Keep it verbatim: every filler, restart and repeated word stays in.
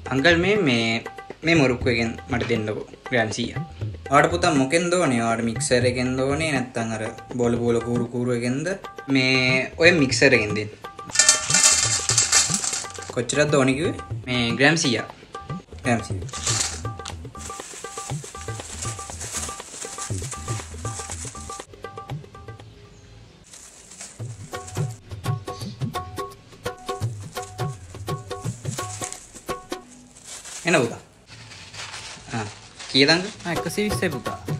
Uncle මේ මේ මේ මොරුක්කු එකෙන් මට දෙන්නකෝ ග්‍රෑම් සීයක්. ඔයාට පුතා මොකෙන්ද ඕනේ? ඔයාට මික්සර් එකෙන්ද ඕනේ නැත්නම් අර බෝල බෝල කූරු කූරු එකෙන්ද? මේ ඔය මික්සර් එකෙන් දෙන්න. කොච්චරද ඕනේ කිව්වේ? මේ ග්‍රෑම් සීයක්. ග්‍රෑම් සීයක්. එන පුතා. ආ කීයද අංකල්? ආ එකසිය විස්සයි පුතා.